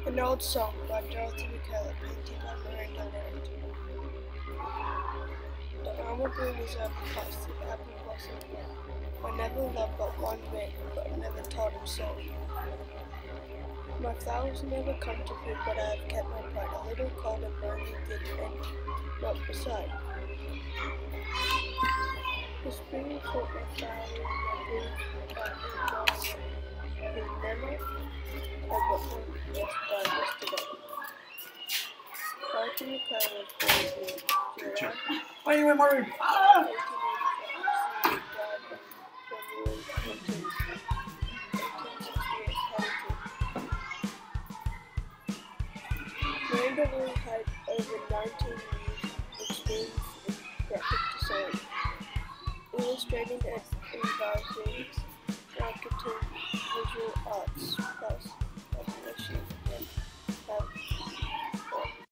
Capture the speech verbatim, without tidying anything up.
An old song by Dorothy McKellar, painted by Miranda Lord. The almond bloom is overcast, the apple blossom bloom. I never loved but one man, but I never told him so. My flowers never come to fruit, but I have kept my pride. A little cold and lonely did and not beside. The spring caught my flower in my blue, but in my he never had but one just died yesterday. Dorothy McKellar was born in July Why are you in my room? Ah! eighteen eighty-five, Miranda Lord had over nineteen years experience in graphic design, illustrating and advising marketing visual arts plus